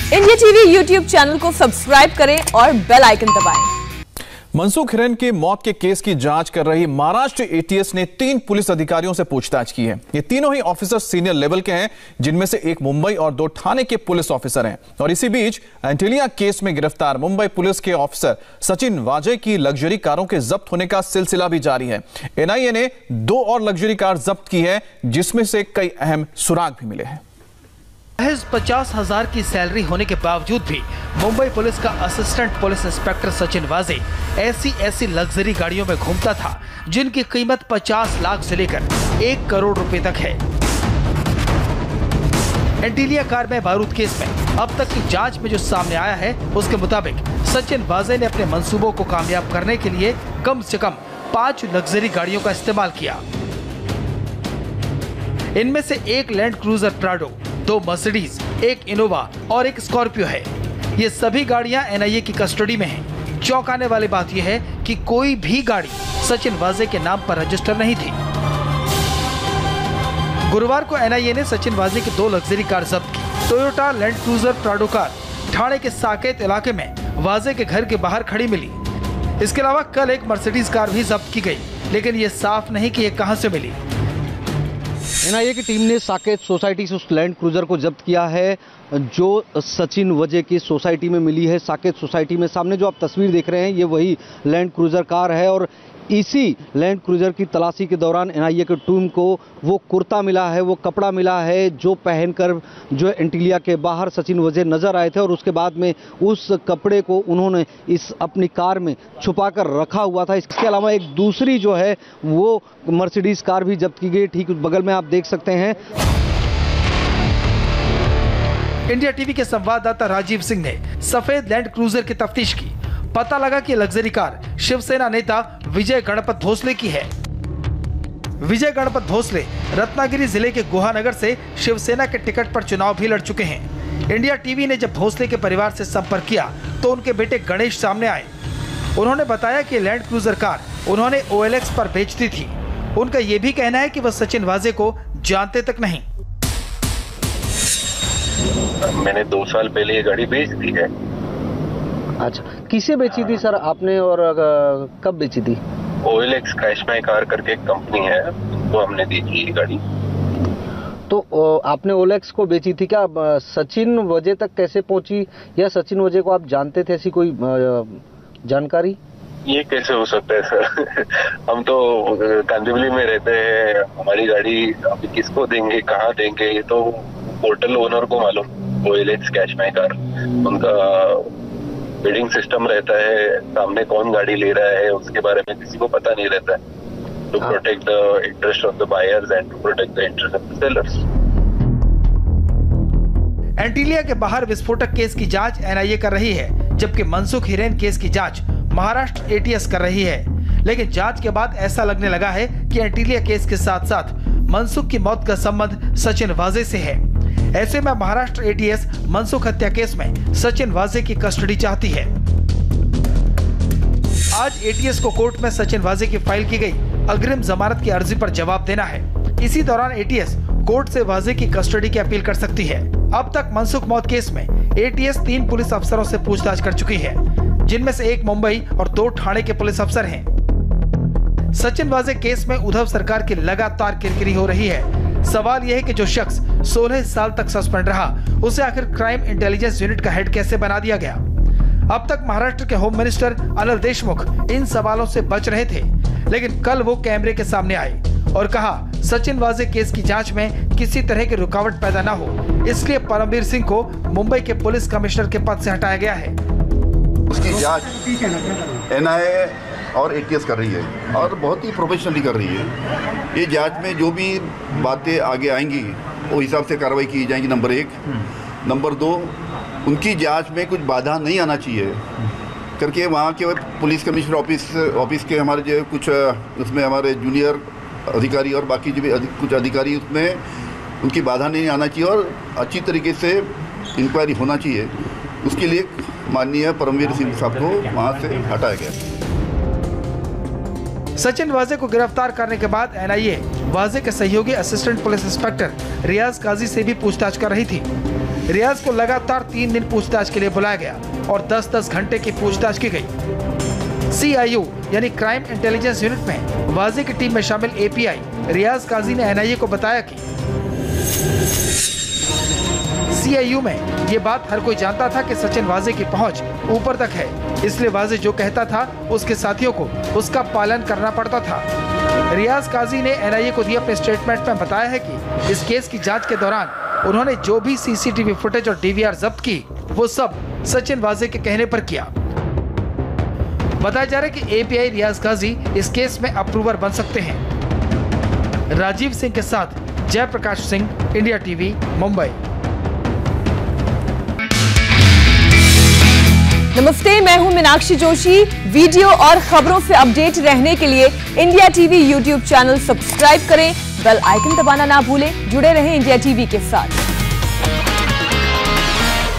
India TV YouTube channel को subscribe करें और बेल आइकन दबाएं। मनसुख हिरेन के मौत के केस की जांच कर रही महाराष्ट्र एटीएस ने 3 पुलिस अधिकारियों से पूछताछ की है। ये तीनों ही ऑफिसर सीनियर लेवल के हैं, जिनमें से एक मुंबई और 2 ठाणे के पुलिस ऑफिसर हैं। और इसी बीच एंटीलिया केस में गिरफ्तार मुंबई पुलिस के ऑफिसर सचिन वाजे की लग्जरी कारों के जब्त होने का सिलसिला भी जारी है। एनआईए ने 2 और लग्जरी कार जब्त की है, जिसमें से कई अहम सुराग भी मिले हैं। महज 50,000 की सैलरी होने के बावजूद भी मुंबई पुलिस का assistant police inspector Sachin Waze ऐसी लग्जरी गाड़ियों में घूमता था जिनकी कीमत 50 लाख से लेकर 1 करोड़ रुपए तक है। एंटीलिया कार में बारूद केस में अब तक की जांच में जो सामने आया है, उसके मुताबिक सचिन वाजे ने अपने मंसूबों को कामयाब करने के लिए कम से कम 5 लग्जरी गाड़ियों का इस्तेमाल किया। इनमें से एक Land Cruiser Prado, 2 Mercedes, 1 Innova और 1 स्कॉर्पियो है। ये सभी गाड़ियां एनआईए की कस्टडी में हैं। चौंकाने वाली बात यह है कि कोई भी गाड़ी सचिन वाजे के नाम पर रजिस्टर नहीं थी। गुरुवार को एनआईए ने सचिन वाजे की 2 लग्जरी कार जब्त की। Toyota Land Cruiser Prado car Thane के साकेत इलाके में वाजे के घर के बाहर खड़ी मिली। इसके अलावा कल एक मर्सिडीज कार भी जब्त की गई, लेकिन ये साफ नहीं कि ये कहां से मिली। एनआईए की टीम ने साकेत सोसाइटी से उस लैंड क्रूजर को जब्त किया है जो सचिन वाजे की सोसाइटी में मिली है। साकेत सोसाइटी में सामने जो आप तस्वीर देख रहे हैं, ये वही लैंड क्रूजर कार है और इसी लैंड क्रूजर की तलाशी के दौरान एनआईए की टीम को वो कुर्ता मिला है, वो कपड़ा मिला है जो पहनकर जो एंटीलिया के बाहर सचिन वाजे नजर आए थे और उसके बाद में उस कपड़े को उन्होंने इस अपनी कार में छुपाकर रखा हुआ था। इसके अलावा एक दूसरी जो है वो मर्सिडीज कार भी जब्त की गई। ठीक बगल में आप देख सकते हैं। इंडिया टीवी के संवाददाता राजीव सिंह ने सफेद लैंड क्रूजर की तफ्तीश की। पता लगा कि लग्जरी कार शिवसेना नेता विजय गणपत भोसले की है। विजय गणपत भोसले रत्नागिरी जिले के गुहानगर से शिवसेना के टिकट पर चुनाव भी लड़ चुके हैं। इंडिया टीवी ने जब भोसले के परिवार से संपर्क किया तो उनके बेटे गणेश सामने आए। उन्होंने बताया कि लैंड क्रूजर कार उन्होंने OLX पर बेचती थी। उनका यह भी कहना है कि वह सचिन वाजे को जानते तक नहीं। मैंने 2 साल पहले ये गाड़ी बेच दी है। अच्छा, किसे बेची थी सर आपने और कब बेची थी? OLX कैश माई कार करके एक कंपनी है, तो हमने दी थी ये गाड़ी। तो आपने OLX को बेची थी, क्या सचिन वाजे तक कैसे पहुंची या सचिन वाजे को आप जानते थे, ऐसी कोई जानकारी? ये कैसे हो सकता है सर? हम तो कांदिवली में रहते हैं, हमारी गाड़ी अभी किसको देंगे, कहाँ देंगे, ये तो पोर्टल ओनर को मालूम। OLX कैश माई कार, उनका बिडिंग सिस्टम रहता है, सामने कौन गाड़ी ले रहा है उसके बारे में किसी को पता नहीं रहता है। To protect the interest of the buyers and to protect the interest of the sellers. Antilia के बाहर विस्फोटक केस की जांच एनआईए कर रही है, जबकि मनसुख हिरेन केस की जांच महाराष्ट्र एटीएस कर रही है। लेकिन जांच के बाद ऐसा लगने लगा है कि एंटीलिया केस के साथ साथ मनसुख की मौत का संबंध सचिन वाजे से है। ऐसे में महाराष्ट्र एटीएस मनसुख हत्या केस में सचिन वाजे की कस्टडी चाहती है। आज एटीएस को कोर्ट में सचिन वाजे की फाइल की गई अग्रिम जमानत की अर्जी पर जवाब देना है। इसी दौरान एटीएस कोर्ट से वाजे की कस्टडी की अपील कर सकती है। अब तक मनसुख मौत केस में एटीएस 3 पुलिस अफसरों से पूछताछ कर चुकी है, जिनमें से 1 मुंबई और 2 ठाणे के पुलिस अफसर हैं। सचिन वाजे केस में उद्धव सरकार की लगातार किरकिरी हो रही है। सवाल यह है कि जो शख्स 16 साल तक सस्पेंड रहा, उसे आखिर क्राइम इंटेलिजेंस यूनिट का हेड कैसे बना दिया गया? अब तक महाराष्ट्र के होम मिनिस्टर अनिल देशमुख इन सवालों से बच रहे थे, लेकिन कल वो कैमरे के सामने आए और कहा सचिन वाजे केस की जांच में किसी तरह की रुकावट पैदा न हो, इसलिए परमवीर सिंह को मुंबई के पुलिस कमिश्नर के पद से हटाया गया है। उसकी जांच एनआईए और एटीएस कर रही है और बहुत ही प्रोफेशनली कर रही है। ये जांच में जो भी बातें आगे आएंगी वो हिसाब से कार्रवाई की जाएंगी, नंबर 1। नंबर 2, उनकी जांच में कुछ बाधा नहीं आना चाहिए करके वहाँ के पुलिस कमिश्नर ऑफिस के हमारे जो कुछ उसमें हमारे जूनियर अधिकारी और बाकी जो भी कुछ अधिकारी, उसमें उनकी बाधा नहीं आना चाहिए और अच्छी तरीके से इंक्वायरी होना चाहिए। उसके लिए माननीय परमवीर सिंह साहब को वहाँ से हटाया गया। सचिन वाजे को गिरफ्तार करने के बाद एनआईए वाजे के सहयोगी assistant police inspector Riyaz Kazi से भी पूछताछ कर रही थी। रियाज को लगातार 3 दिन पूछताछ के लिए बुलाया गया और 10-10 घंटे की पूछताछ की गई। CIU यानी क्राइम इंटेलिजेंस यूनिट में वाजे की टीम में शामिल API रियाज काजी ने NIA को बताया कि CIU में ये बात हर कोई जानता था कि सचिन वाजे की पहुंच ऊपर तक है, इसलिए वाजे जो कहता था उसके साथियों को उसका पालन करना पड़ता था। रियाज काजी ने NIA को दिए अपने स्टेटमेंट में बताया है कि इस केस की जांच के दौरान उन्होंने जो भी CCTV फुटेज और DVR जब्त की वो सब सचिन वाजे के कहने पर किया। बताया जा रहा है कि API रियाज काजी इस केस में अप्रूवर बन सकते हैं। राजीव सिंह के साथ जयप्रकाश सिंह, इंडिया TV, मुंबई। नमस्ते, मैं हूं मीनाक्षी जोशी। वीडियो और खबरों से अपडेट रहने के लिए India TV YouTube channel subscribe करें, बेल आइकन दबाना ना भूलें। जुड़े रहें इंडिया TV के साथ।